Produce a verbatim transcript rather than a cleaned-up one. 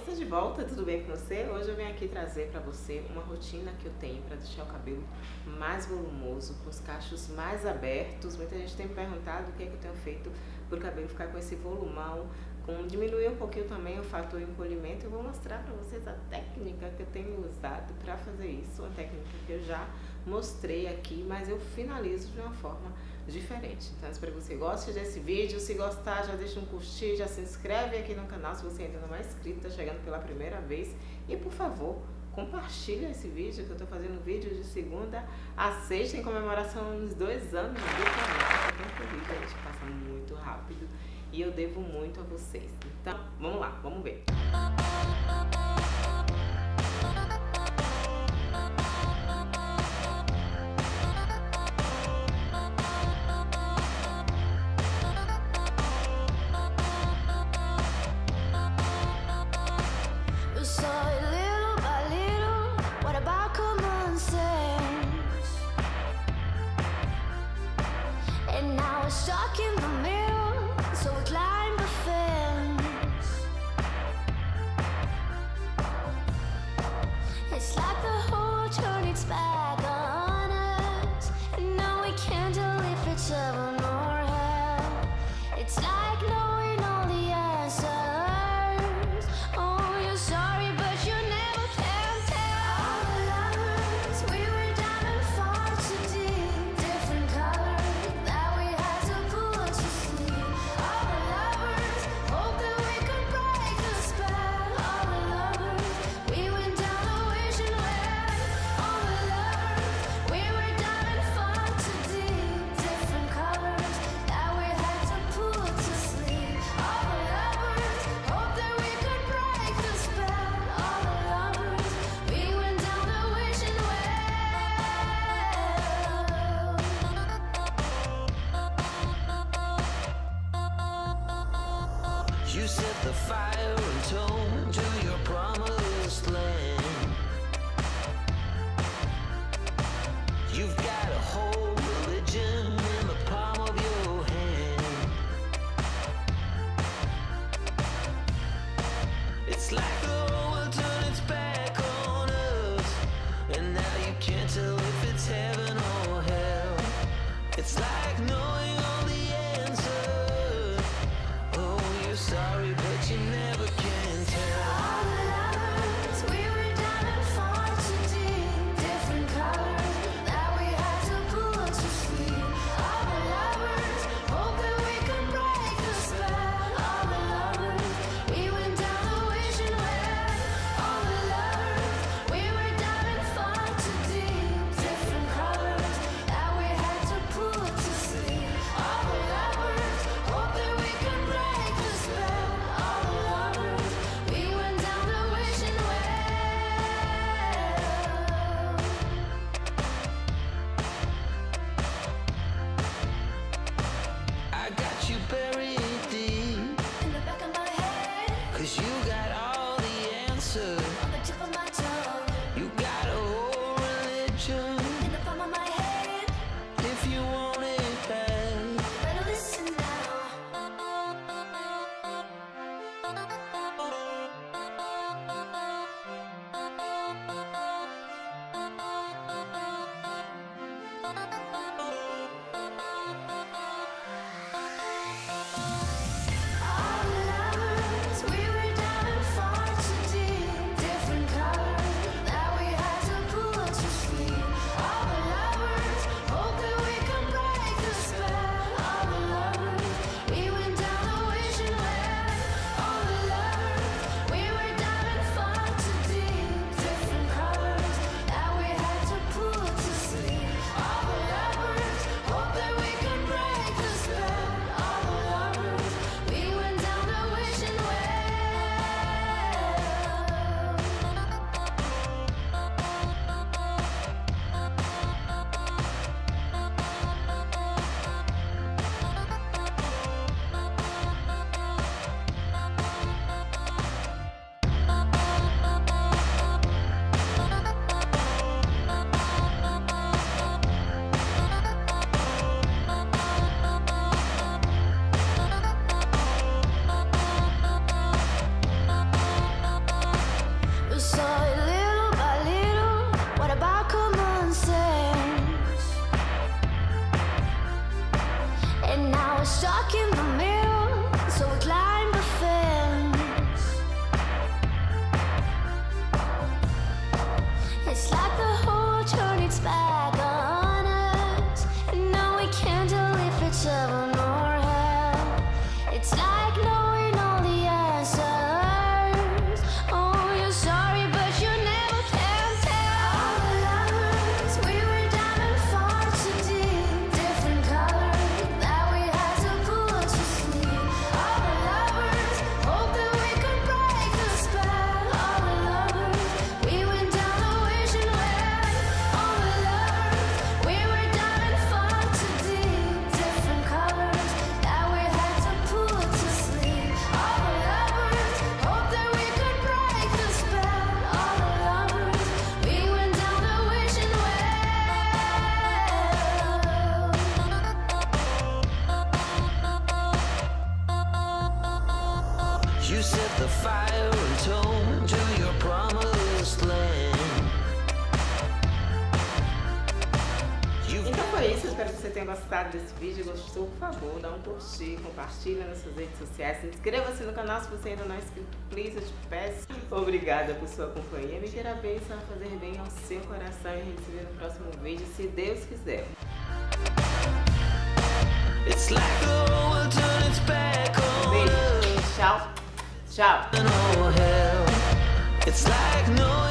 estou de volta, tudo bem com você? Hoje eu venho aqui trazer para você uma rotina que eu tenho para deixar o cabelo mais volumoso, com os cachos mais abertos. Muita gente tem me perguntado o que é que eu tenho feito para o cabelo ficar com esse volumão, com diminuir um pouquinho também o fator encolhimento. Eu vou mostrar para vocês a técnica que eu tenho usado para fazer isso, uma técnica que eu já mostrei aqui, mas eu finalizo de uma forma diferente. Então espero que você goste desse vídeo. Se gostar, já deixa um curtir, já se inscreve aqui no canal se você ainda não é inscrito, tá chegando pela primeira vez, e por favor, compartilha esse vídeo, que eu tô fazendo vídeo de segunda a sexta em comemoração dos dois anos do canal. É tempo corrido, a gente passa muito rápido e eu devo muito a vocês. Então vamos lá, vamos ver. Stuck in the middle, so we climb the fence. It's like the whole turned its back on us, and now we can't tell if it's heaven or hell. It's like knowing all the answers. Oh, you're sorry, but you never can tell. All the lovers, we were diving far too deep, different colors that we had to put to sleep. All the lovers, hope that we could break the spell. All the lovers, we went down the wishing well. All the lovers, we were diving far too deep, different colors that we had to put to sleep. All the lovers, hope that we could break the spell. All the lovers, we went down the wishing well. You set the fire and tone to your promised land. You've got a whole religion in the palm of your hand. It's like the whole world turned its back on us, and now you can't tell if it's heaven or hell. It's like knowing all the answers. Oh, you're sorry, but you never can tell. All the lovers, we were diving far too deep, different colors that we had to put to sleep. All the lovers, hope that we could break the spell. All the lovers, we went down the wishing well. All the lovers, we were diving far too deep, different colors that we had to put to sleep. All the lovers, hope that we could break the spell. All the lovers, we went down the wishing well. I got you buried deep, In the back of my head, 'cause you got all the answers. on the tip of my tongue, You got a whole religion in the palm of my hand. if you want it bad. Better listen now. All the lovers, we were diving far too deep, You set the fire and tone to your promised land. Então foi isso, espero que você tenha gostado desse vídeo. Gostou, por favor, dá um curtir, compartilha nas suas redes sociais, inscreva-se no canal se você ainda não é inscrito, please, eu te peço. Obrigada por sua companhia, me queira bênção a fazer bem ao seu coração e a gente se vê no próximo vídeo, se Deus quiser. It's like the world turned its back on Beijo, tchau, tchau. us. It's like knowing